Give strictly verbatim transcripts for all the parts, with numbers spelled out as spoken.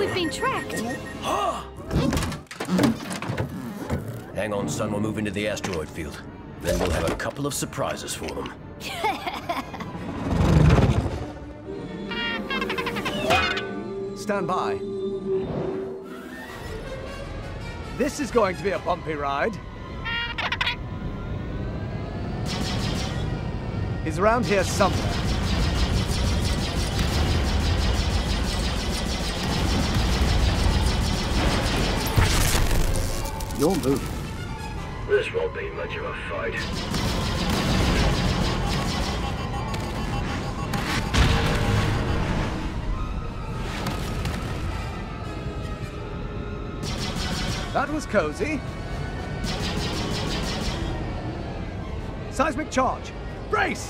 We've been tracked. Hang on, son. We'll move into the asteroid field. Then we'll have a couple of surprises for them. Stand by. This is going to be a bumpy ride. He's around here somewhere. You're moving. This won't be much of a fight. That was cozy. Seismic charge. Brace!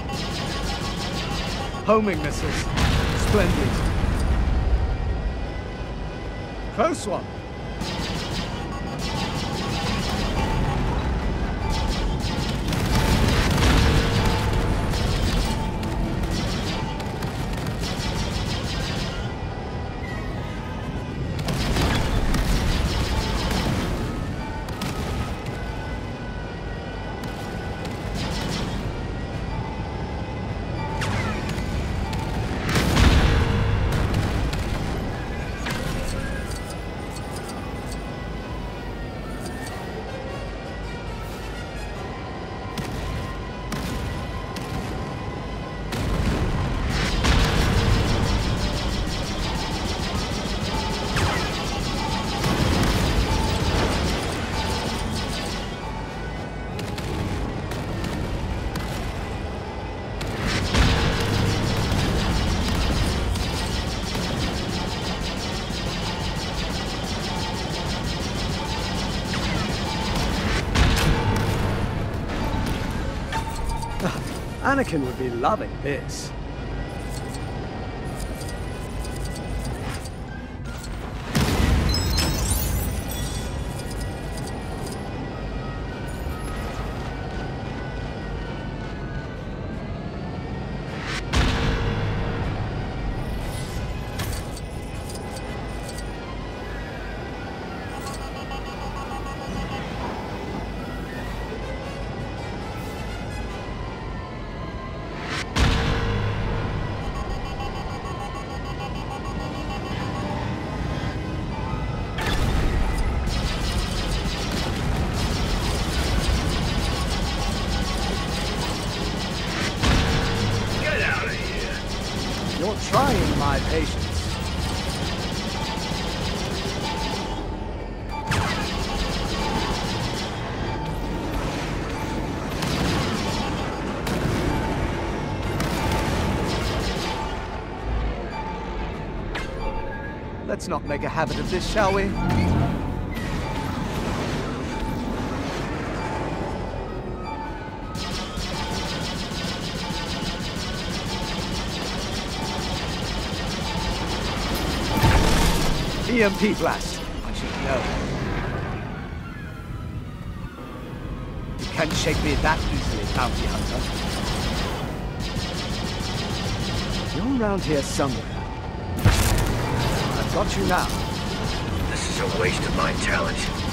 Homing missiles. Splendid. Close one. Anakin would be loving this. You're trying my patience. Let's not make a habit of this, shall we? E M P blast. I should know. You can't shake me that easily, bounty hunter. You're around here somewhere. I've got you now. This is a waste of my talent.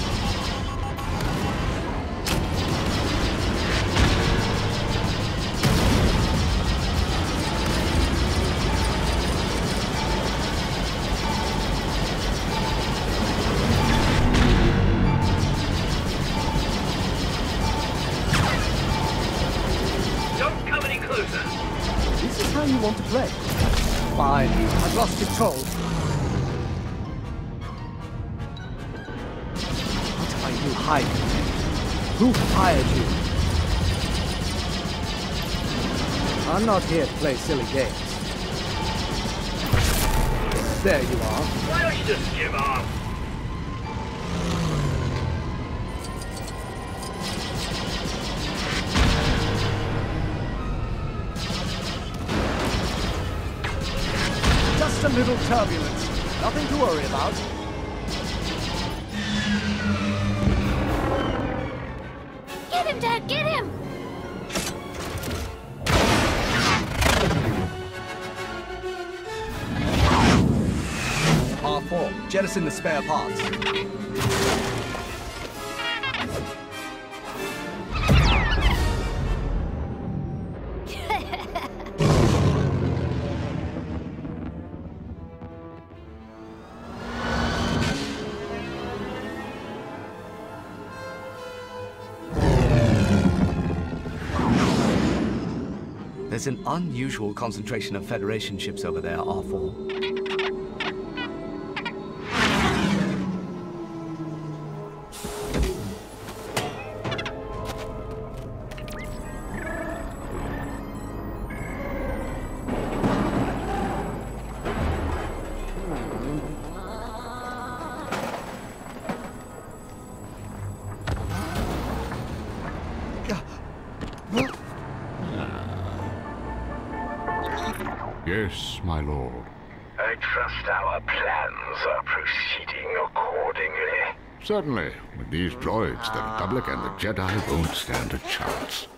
This is how you want to play. Fine, I've lost control. What are you hiding? Who hired you? I'm not here to play silly games. There you are. Why don't you just give up? Just a little turbulence. Nothing to worry about. Get him, Dad! Get him! Half four. Jettison the spare parts. There's an unusual concentration of Federation ships over there, R four. Yes, my lord. I trust our plans are proceeding accordingly. Certainly. With these droids, the Republic and the Jedi won't stand a chance.